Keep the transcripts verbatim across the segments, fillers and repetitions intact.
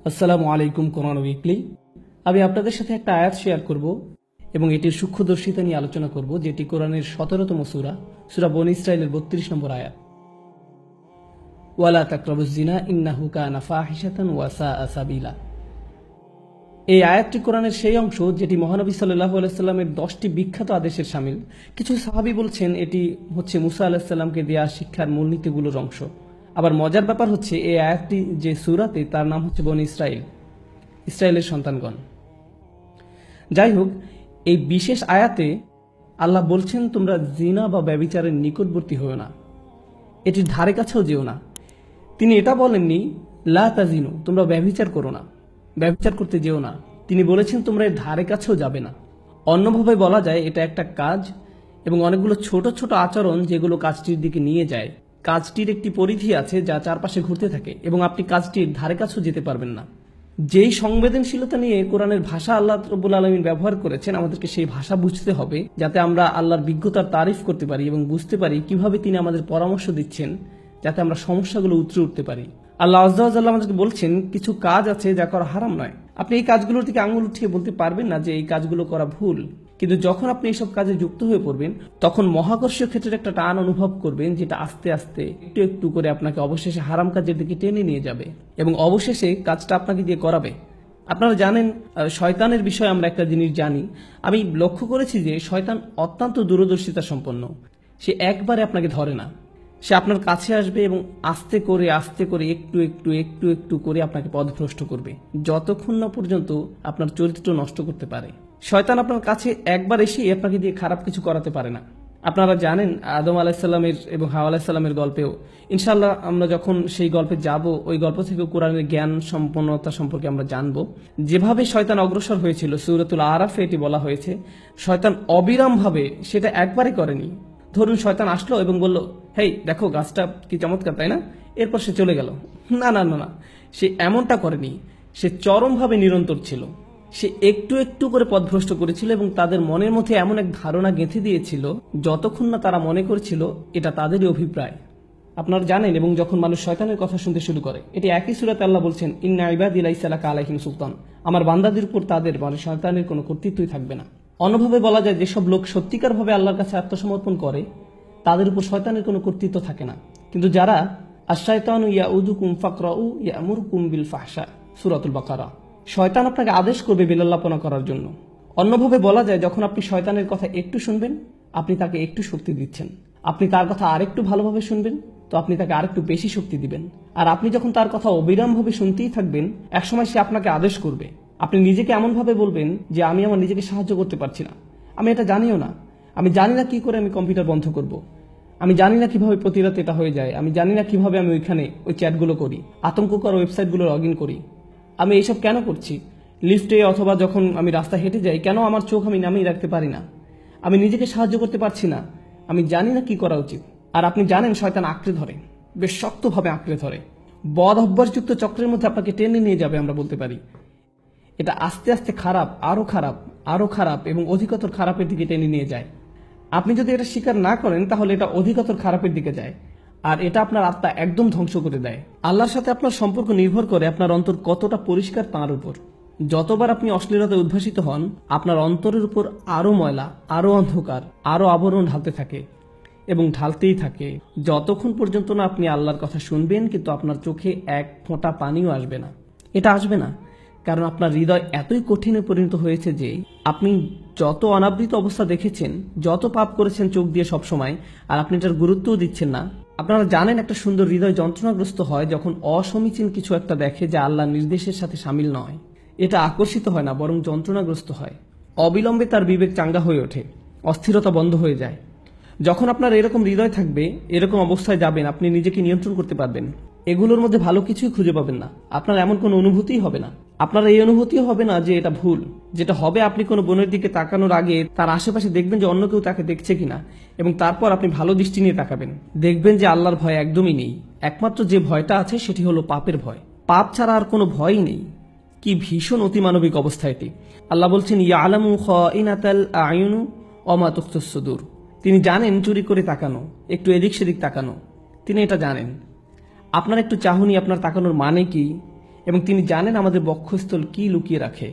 আসসালামু আলাইকুম কোরআন উইকলি। আমি আপনাদের সাথে একটা আয়াত শেয়ার করব এবং এটির সূক্ষ্মদর্শিতা নিয়ে আলোচনা করব, যেটি কোরআনের সতেরোতম সূরা সূরা বনী ইসরাঈলের বত্রিশ নম্বর আয়াত। ওয়ালা তাকরাবুজ জিনা ইন্নাহু কানা ফাহিশাতান ওয়া সাআ সাবিলা। এই আয়াতটি কোরআনের সেই অংশ যেটি মহানবী সাল্লাল্লাহু আলাইহি সাল্লামের দশটি বিখ্যাত আদেশের শামিল। কিছু সাহাবী বলছেন এটি হচ্ছে মুসা আলাইহিস সালামকে দেয়া শিক্ষার মূলনীতিগুলোর অংশ। আবার মজার ব্যাপার হচ্ছে এই আয়াতটি যে সূরাতে, তার নাম হচ্ছে বনী ইসরাঈল, ইসরায়েলের সন্তানগণ। যাই হোক, এই বিশেষ আয়াতে আল্লাহ বলছেন তোমরা জিনা বা ব্যভিচারের নিকটবর্তী হও না, এটির ধারে কাছেও যেও না। তিনি এটা বলেননি লা তাজিনু, তোমরা ব্যভিচার করো না, ব্যভিচার করতে যেও না। তিনি বলেছেন তোমরা এর ধারে কাছেও যাবে না। অন্যভাবে বলা যায় এটা একটা কাজ এবং অনেকগুলো ছোট ছোট আচরণ যেগুলো কাজটির দিকে নিয়ে যায়। কাজটির একটি পরিধি আছে যা চারপাশে ঘুরতে থাকে এবং আপনি কাজটির ধারে কাছেও যেতে পারবেন না। যেই সংবেদনশীলতা নিয়ে কোরআনের ভাষা আল্লাহ রাব্বুল আলামিন ব্যবহার করেছেন, আমাদেরকে সেই ভাষা বুঝতে হবে যাতে আমরা আল্লাহর বিজ্ঞতার তারিফ করতে পারি এবং বুঝতে পারি কিভাবে তিনি আমাদের পরামর্শ দিচ্ছেন, যাতে আমরা সমস্যাগুলো উতরে উঠতে পারি। আল্লাহ আযজা ওয়া জাল্লা আমাদেরকে বলছেন কিছু কাজ আছে যা করা হারাম নয়। আপনি এই কাজগুলোর দিকে আঙুল উঠিয়ে বলতে পারবেন না যে এই কাজগুলো করা ভুল, কিন্তু যখন আপনি এইসব কাজে যুক্ত হয়ে পড়বেন তখন মহাকর্ষীয় ক্ষেত্রের একটা টান অনুভব করবেন, যেটা আস্তে আস্তে একটু একটু করে আপনাকে অবশেষে হারাম কাজের দিকে টেনে নিয়ে যাবে এবং অবশেষে কাজটা আপনাকে দিয়ে করাবে। আপনারা জানেন, শয়তানের বিষয়ে আমরা একটা জিনিস জানি। আমি লক্ষ্য করেছি যে শয়তান অত্যন্ত দূরদর্শিতা সম্পন্ন। সে একবারে আপনাকে ধরে না, সে আপনার কাছে আসবে এবং আস্তে করে আস্তে করে একটু একটু একটু একটু করে আপনাকে পথভ্রষ্ট করবে, যতক্ষণ না পর্যন্ত আপনার চরিত্র নষ্ট করতে পারে। শয়তান আপনার কাছে একবার এসে আপনাকে দিয়ে খারাপ কিছু করাতে পারে না। আপনারা জানেন আদম আলাইসাল্লামের এবং হাওয়া আলাইসাল্লামের গল্পেও, ইনশাআল্লাহ আমরা যখন সেই গল্পে যাব, ওই গল্প থেকে কোরআনের জ্ঞান সম্পন্নতা সম্পর্কে আমরা জানব। যেভাবে শয়তান অগ্রসর হয়েছিল, সূরাতুল আরাফে এটি বলা হয়েছে, শয়তান অবিরামভাবে সেটা একবারে করেনি। ধরুন শয়তান আসলো এবং বলল, হেই দেখো গাছটা কি চমৎকার, তাই না? এরপর সে চলে গেল। না না না না, সে এমনটা করেনি। সে চরমভাবে নিরন্তর ছিল। সে একটু একটু করে পথভ্রষ্ট করেছিল এবং তাদের মনের মধ্যে এমন এক ধারণা গেঁথে দিয়েছিল যতক্ষণ না তারা মনে করেছিল এটা তাদেরই অভিপ্রায়। আপনারা জানেন, এবং যখন মানুষ শয়তানের কথা শুনতে শুরু করে, এটি একই সূরাতে আল্লাহ বলছেন ইন্না ইবাদি লাইসা লাকা আলাইহিম সুলতান, আমার বান্দাদের উপর তাদের মানে শয়তানের কোনো কর্তৃত্বই থাকবে না। অন্যভাবে বলা যায়, যেসব লোক সত্যিকারভাবে আল্লাহর কাছে আত্মসমর্পণ করে তাদের উপর শয়তানের কোনো কর্তৃত্ব থাকে না। কিন্তু যারা আশ-শায়তানু ইয়াউদুকুম ফাকরাউ ইয়ামুরুকুম বিল ফাহশা, সূরাতুল বাকারা, শয়তান আপনাকে আদেশ করবে বেলাল্লাপনা করার জন্য। অন্যভাবে বলা যায়, যখন আপনি শয়তানের কথা একটু শুনবেন, আপনি তাকে একটু শক্তি দিচ্ছেন। আপনি তার কথা আরেকটু ভালোভাবে শুনবেন, তো আপনি তাকে আরেকটু বেশি শক্তি দিবেন। আর আপনি যখন তার কথা অবিরামভাবে শুনতেই থাকবেন, একসময় সে আপনাকে আদেশ করবে। আপনি নিজেকে এমনভাবে বলবেন যে আমি আমার নিজেকে সাহায্য করতে পারছি না, আমি এটা জানিও না, আমি জানি না কি করে আমি কম্পিউটার বন্ধ করব, আমি জানি না কিভাবে প্রতি রাতে এটা হয়ে যায়, আমি জানি না কিভাবে আমি ওইখানে ওই চ্যাটগুলো করি, আতঙ্ককর ওয়েবসাইটগুলো লগ ইন করি, আমি এইসব কেন করছি, লিফটে অথবা যখন আমি রাস্তা হেঁটে যাই কেন আমার চোখ আমি নামিয়ে রাখতে পারি না, আমি নিজেকে সাহায্য করতে পারছি না, আমি জানি না কি করা উচিত। আর আপনি জানেন শয়তান আঁকড়ে ধরে, বেশ শক্তভাবে আঁকড়ে ধরে, বদ অভ্যাসযুক্ত চক্রের মধ্যে আপনাকে টেনে নিয়ে যাবে। আমরা বলতে পারি এটা আস্তে আস্তে খারাপ, আরো খারাপ, আরো খারাপ এবং অধিকতর খারাপের দিকে টেনে নিয়ে যায়। আপনি যদি এটা স্বীকার না করেন তাহলে এটা অধিকতর খারাপের দিকে যায়, আর এটা আপনার আত্মা একদম ধ্বংস করে দেয়। আল্লাহর সাথে আপনার সম্পর্ক নির্ভর করে আপনার অন্তর কতটা পরিষ্কার তার উপর। যতবার আপনি অশ্লীলতায় উদ্ভাসিত হন, আপনার অন্তরের উপর আরো ময়লা, আরো অন্ধকার, আরো আবরণ ঢালতে থাকে এবং ঢালতেই থাকে, যতক্ষণ পর্যন্ত না আপনি আল্লাহর কথা শুনবেন কিন্তু আপনার চোখে এক ফোঁটা পানিও আসবে না। এটা আসবে না কারণ আপনার হৃদয় এতই কঠিনে পরিণত হয়েছে যে আপনি যত অনাবৃত অবস্থা দেখেছেন, যত পাপ করেছেন চোখ দিয়ে সবসময়, আর আপনি এটার গুরুত্বও দিচ্ছেন না। আপনারা জানেন একটা সুন্দর হৃদয় যন্ত্রণাগ্রস্ত হয় যখন অসমীচীন কিছু একটা দেখে যা আল্লাহর নির্দেশের সাথে সামিল নয়। এটা আকর্ষিত হয় না, বরং যন্ত্রণাগ্রস্ত হয়। অবিলম্বে তার বিবেক চাঙ্গা হয়ে ওঠে, অস্থিরতা বন্ধ হয়ে যায়। যখন আপনার এরকম হৃদয় থাকবে, এরকম অবস্থায় যাবেন, আপনি নিজেকে নিয়ন্ত্রণ করতে পারবেন। এগুলোর মধ্যে ভালো কিছুই খুঁজে পাবেন না, আপনার এমন কোনো অনুভূতিই হবে না। আপনার এই অনুভূতিও হবে না যে এটা ভুল। যেটা হবে, আপনি কোনো বোনের দিকে তাকানোর আগে তার আশেপাশে দেখবেন যে অন্য কেউ তাকে দেখছে কিনা, এবং তারপর আপনি ভালো দৃষ্টি নিয়ে তাকাবেন। দেখবেন যে আল্লাহর ভয় একদমই নেই। একমাত্র যে ভয়টা আছে সেটি হলো পাপের ভয়। পাপ ছাড়া আর কোনো ভয়ই নেই। কি ভীষণ অতিমানবিক অবস্থা এটি। আল্লাহ বলছেন ইয়ালামু খাইনাতাল আয়ুনু ওয়া মা তুখফিস সুদূর, তিনি জানেন চুরি করে তাকানো, একটু এদিক সেদিক তাকানো, তিনি এটা জানেন। আপনার একটু চাহনি, আপনার তাকানোর মানে কি এবং তিনি জানেন আমাদের বক্ষস্থল কি লুকিয়ে রাখে।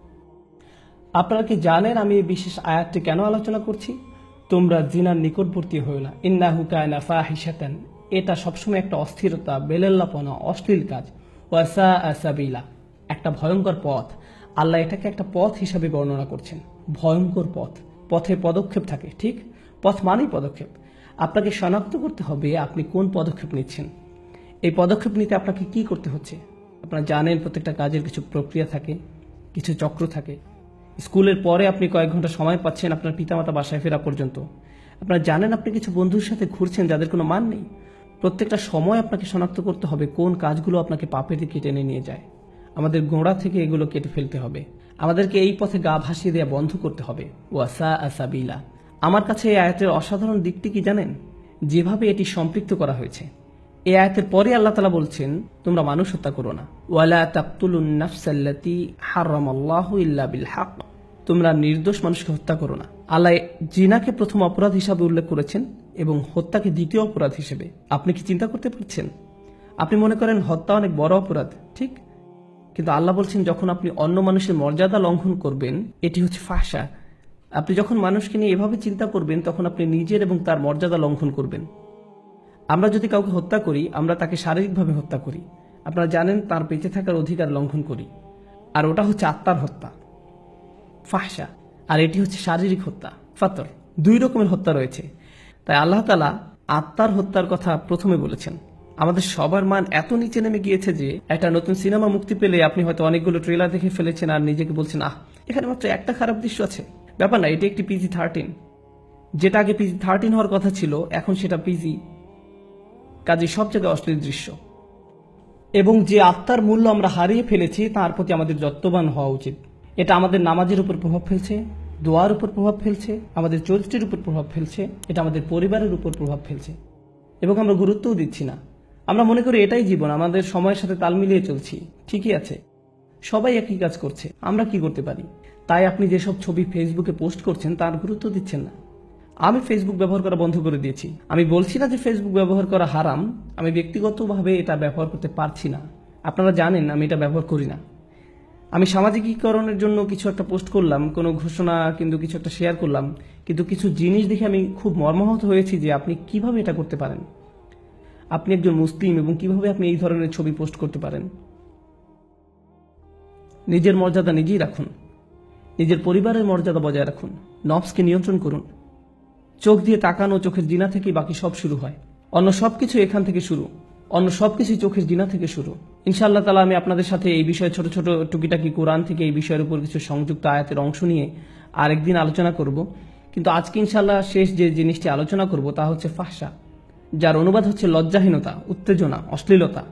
আপনারা কি জানেন আমি এই বিশেষ আয়াতটি কেন আলোচনা করছি? তোমরা জিনার নিকটবর্তী হও না, ইন্নাহু কানা ফাহিশাতান। এটা সবসময় একটা অস্থিরতা, বেলেল্লাপনা, অশ্লীল কাজ। ওয়াসাআ সাবিলা, একটা ভয়ঙ্কর পথ। আল্লাহ এটাকে একটা পথ হিসাবে বর্ণনা করছেন, ভয়ঙ্কর পথ। পথে পদক্ষেপ থাকে, ঠিক? পথ মানেই পদক্ষেপ। আপনাকে শনাক্ত করতে হবে আপনি কোন পদক্ষেপ নিচ্ছেন। এই পদক্ষেপ নিতে আপনাকে কি করতে হচ্ছে? আপনারা জানেন প্রত্যেকটা কাজের কিছু প্রক্রিয়া থাকে, কিছু চক্র থাকে। স্কুলের পরে আপনি কয়েক ঘন্টা সময় পাচ্ছেন আপনার পিতামাতা বাসায় ফেরা পর্যন্ত। আপনারা জানেন আপনি কিছু বন্ধুর সাথে ঘুরছেন যাদের কোনো মান নেই। প্রত্যেকটা সময় আপনাকে শনাক্ত করতে হবে কোন কাজগুলো আপনাকে পাপের দিকে টেনে নিয়ে যায়। আমাদের গোড়া থেকে এগুলো কেটে ফেলতে হবে। আমাদেরকে এই পথে গা ভাসিয়ে দেওয়া বন্ধ করতে হবে। ওয়াসাআ সাবিলা। আমার কাছে এই আয়াতের অসাধারণ দিকটি কি জানেন? যেভাবে এটি সম্পৃক্ত করা হয়েছে। এই আয়াতের পরে আল্লাহ তাআলা বলছেন, তোমরা মানুষ হত্যা করো না। ওয়ালা তাকতুলুন নাফসাল্লাতী হারামাল্লাহু ইল্লা বিল হক। তোমরা নির্দোষ মানুষকে হত্যা করো না। আল্লাহ জিনাকে প্রথম অপরাধ হিসাবে উল্লেখ করেছেন এবং হত্যাকে দ্বিতীয় অপরাধ হিসেবে। আপনি কি চিন্তা করতে পারছেন? আপনি মনে করেন হত্যা অনেক বড় অপরাধ, ঠিক? কিন্তু আল্লাহ বলছেন যখন আপনি অন্য মানুষের মর্যাদা লঙ্ঘন করবেন, এটি হচ্ছে ফাহশা। আপনি যখন মানুষকে নিয়ে এভাবে চিন্তা করবেন তখন আপনি নিজের এবং তার মর্যাদা লঙ্ঘন করবেন। আমরা যদি কাউকে হত্যা করি, আমরা তাকে শারীরিকভাবে হত্যা করি। আপনারা জানেন তার বেঁচে থাকার অধিকার লঙ্ঘন করি, আর ওটা হচ্ছে আত্মার হত্যা, ফাহশা। আর এটি হচ্ছে শারীরিক হত্যা, ফাতর। দুই রকমের হত্যা রয়েছে। তাই আল্লাহ তাআলা আত্মার হত্যার কথা প্রথমে বলেছেন। আমাদের সবার মান এত নিচে নেমে গিয়েছে যে একটা নতুন সিনেমা মুক্তি পেলে আপনি হয়তো অনেকগুলো ট্রেলার দেখে ফেলেছেন আর নিজেকে বলছেন, আহ এখানে মাত্র একটা খারাপ দৃশ্য আছে। ব্যাপার না, এটি একটি পিজি থার্টিন। যেটা আগে পিজি থার্টিন হওয়ার কথা ছিল এখন সেটা পিজি। কাজে সব জায়গায় অশ্লীল দৃশ্য। এবং যে আত্মার মূল্য আমরা হারিয়ে ফেলেছি তার প্রতি আমাদের যত্নবান হওয়া উচিত। এটা আমাদের নামাজের উপর প্রভাব ফেলছে, দোয়ার উপর প্রভাব ফেলছে, আমাদের চরিত্রের উপর প্রভাব ফেলছে, এটা আমাদের পরিবারের উপর প্রভাব ফেলছে। এবং আমরা গুরুত্বও দিচ্ছি না। আমরা মনে করি এটাই জীবন, আমাদের সময়ের সাথে তাল মিলিয়ে চলছি। ঠিকই আছে, সবাই একই কাজ করছে, আমরা কি করতে পারি? তাই আপনি যেসব ছবি ফেসবুকে পোস্ট করছেন তার গুরুত্ব দিচ্ছেন না। আমি ফেসবুক ব্যবহার করা বন্ধ করে দিয়েছি। আমি বলছি না যে ফেসবুক ব্যবহার করা হারাম, আমি ব্যক্তিগতভাবে এটা ব্যবহার করতে পারছি না। আপনারা জানেন আমি এটা ব্যবহার করি না। আমি সামাজিকীকরণের জন্য কিছু একটা পোস্ট করলাম, কোনো ঘোষণা কিন্তু কিছু একটা শেয়ার করলাম, কিন্তু কিছু জিনিস দেখে আমি খুব মর্মাহত হয়েছি যে আপনি কিভাবে এটা করতে পারেন। আপনি একজন মুসলিম এবং কিভাবে আপনি এই ধরনের ছবি পোস্ট করতে পারেন? নিজের মর্যাদা নিজেই রাখুন, নিজের পরিবারের মর্যাদা বজায় রাখুন, নফসকে নিয়ন্ত্রণ করুন। চোখ দিয়ে তাকানো চোখের জিনা থেকেই বাকি সব শুরু হয়। অন্য সবকিছু এখান থেকে শুরু, অন্য সবকিছু চোখের জিনা থেকে শুরু। ইনশাআল্লাহ তাআলা আমি আপনাদের সাথে এই বিষয়ে ছোট ছোট টুকিটাকি কোরআন থেকে এই বিষয়ের উপর কিছু সংযুক্ত আয়াতের অংশ নিয়ে আরেকদিন আলোচনা করব। কিন্তু আজকে ইনশাআল্লাহ শেষ যে জিনিসটি আলোচনা করব তা হচ্ছে ফাহশা, যার অনুবাদ হচ্ছে লজ্জাহীনতা, উত্তেজনা, অশ্লীলতা।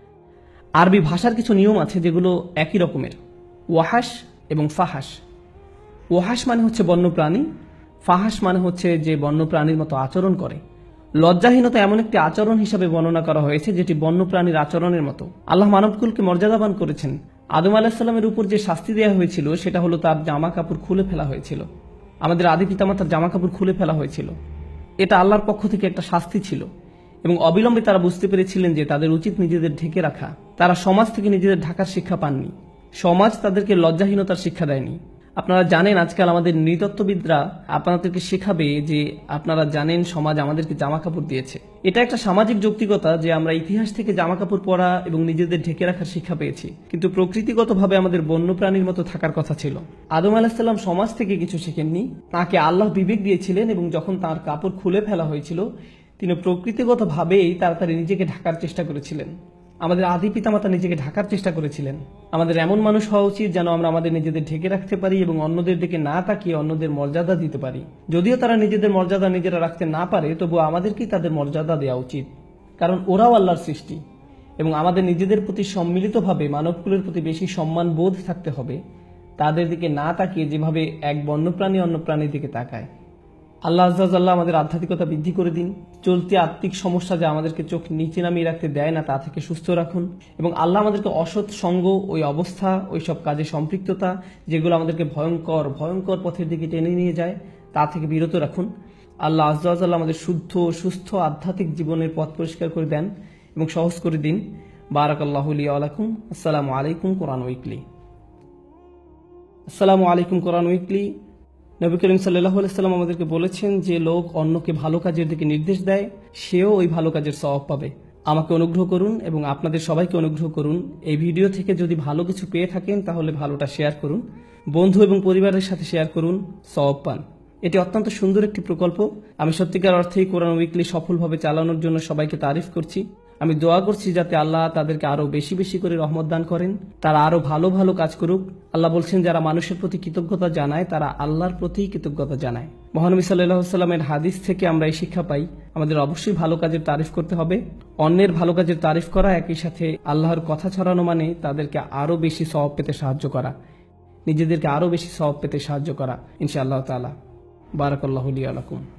আরবি ভাষার কিছু নিয়ম আছে যেগুলো একই রকমের, ওয়াহাস এবং ফাহাস। ওয়াহাস মানে হচ্ছে বন্যপ্রাণী, ফাহাস মানে হচ্ছে যে বন্যপ্রাণীর মতো আচরণ করে। লজ্জাহীনতা এমন একটি আচরণ হিসাবে বর্ণনা করা হয়েছে যেটি বন্যপ্রাণীর আচরণের মতো। আল্লাহ মানবকুলকে মর্যাদাবান করেছেন। আদম আলাহিসাল্লামের উপর যে শাস্তি দেওয়া হয়েছিল সেটা হলো তার জামা কাপড় খুলে ফেলা হয়েছিল। আমাদের আদি পিতামাতার জামা কাপড় খুলে ফেলা হয়েছিল। এটা আল্লাহর পক্ষ থেকে একটা শাস্তি ছিল এবং অবিলম্বে তারা বুঝতে পেরেছিলেন যে তাদের উচিত নিজেদের ঢেকে রাখা। তারা সমাজ থেকে নিজেদের ঢাকার শিক্ষা পাননি। সমাজ তাদেরকে লজ্জাহীনতার শিক্ষা দেয়নি। আপনারা জানেন আজকাল আমাদের নৃতত্ত্ববিদরা আপনাদেরকে শেখাবে যে আপনারা জানেন সমাজ আমাদেরকে জামা কাপড় দিয়েছে। এটা একটা সামাজিক যৌক্তিকতা যে আমরা ইতিহাস থেকে জামা কাপড় পরা এবং নিজেদের ঢেকে রাখার শিক্ষা পেয়েছি, কিন্তু প্রকৃতিগতভাবে আমাদের বন্যপ্রাণীর মতো থাকার কথা ছিল। আদম আলাহিসাল্লাম সমাজ থেকে কিছু শিখেননি, তাকে আল্লাহ বিবেক দিয়েছিলেন এবং যখন তার কাপড় খুলে ফেলা হয়েছিল তিনি প্রকৃতিগতভাবেই তাড়াতাড়ি নিজেকে ঢাকার চেষ্টা করেছিলেন। আমাদের আদি পিতামাতা নিজেকে ঢাকার চেষ্টা করেছিলেন। আমাদের এমন মানুষ হওয়া উচিত যেন আমরা আমাদের নিজেদের ঢেকে রাখতে পারি এবং অন্যদের দিকে না তাকিয়ে অন্যদের মর্যাদা দিতে পারি। যদিও তারা নিজেদের মর্যাদা নিজেরা রাখতে না পারে, তবুও আমাদেরকেই তাদের মর্যাদা দেওয়া উচিত, কারণ ওরাও আল্লাহর সৃষ্টি। এবং আমাদের নিজেদের প্রতি সম্মিলিতভাবে মানবকুলের প্রতি বেশি সম্মান বোধ থাকতে হবে, তাদের দিকে না তাকিয়ে যেভাবে এক বন্যপ্রাণী অন্য প্রাণীর দিকে তাকায়। আল্লাহ আজ্জাল্লাহ আমাদের আধ্যাত্মিকতা বৃদ্ধি করে দিন। চলতি আত্মিক সমস্যা যা আমাদেরকে চোখ নিচে নামিয়ে রাখতে দেয় না তা থেকে সুস্থ রাখুন এবং আল্লাহ আমাদেরকে অসৎ সঙ্গ, ওই অবস্থা, ওই সব কাজে সম্পৃক্ততা যেগুলো আমাদেরকে ভয়ঙ্কর ভয়ঙ্কর পথের দিকে টেনে নিয়ে যায় তা থেকে বিরত রাখুন। আল্লাহ আজ্জাল্লাহ আমাদের শুদ্ধ সুস্থ আধ্যাত্মিক জীবনের পথ পরিষ্কার করে দেন এবং সহজ করে দিন। বারাকাল্লাহু লি ওয়া লাকুম। আসসালামু আলাইকুম কোরআন উইকলি। আসসালামু আলাইকুম কোরআন উইকলি। নবী করিম সাল্লাল্লাহু আলাইহি সাল্লাম আমাদেরকে বলেছেন, যে লোক অন্যকে ভালো কাজের দিকে নির্দেশ দেয় সেও ওই ভালো কাজের সওয়াব পাবে। আমাকে অনুগ্রহ করুন এবং আপনাদের সবাইকে অনুগ্রহ করুন, এই ভিডিও থেকে যদি ভালো কিছু পেয়ে থাকেন তাহলে ভালোটা শেয়ার করুন, বন্ধু এবং পরিবারের সাথে শেয়ার করুন, সওয়াব পান। এটি অত্যন্ত সুন্দর একটি প্রকল্প। আমি সত্যিকার অর্থেই কোরআন উইকলি সফলভাবে চালানোর জন্য সবাইকে তারিফ করছি। আমি দোয়া করছি যাতে আল্লাহ তাদেরকে আরো বেশি বেশি করে রহমত দান করেন, তারা আরো ভালো ভালো কাজ করুক। আল্লাহ বলছেন, যারা মানুষের প্রতি কৃতজ্ঞতা জানায় তারা আল্লাহর প্রতি কৃতজ্ঞতা জানায়। মহানবী সাল্লাল্লাহু আলাইহি সাল্লামের হাদিস থেকে আমরা এই শিক্ষা পাই, আমাদের অবশ্যই ভালো কাজের তারিফ করতে হবে। অন্যের ভালো কাজের তারিফ করা একই সাথে আল্লাহর কথা ছড়ানো, মানে তাদেরকে আরো বেশি সওয়াব পেতে সাহায্য করা, নিজেদেরকে আরো বেশি সওয়াব পেতে সাহায্য করা ইনশাআল্লাহ তাআলা। বারাকাল্লাহু লি ওয়া লাকুম।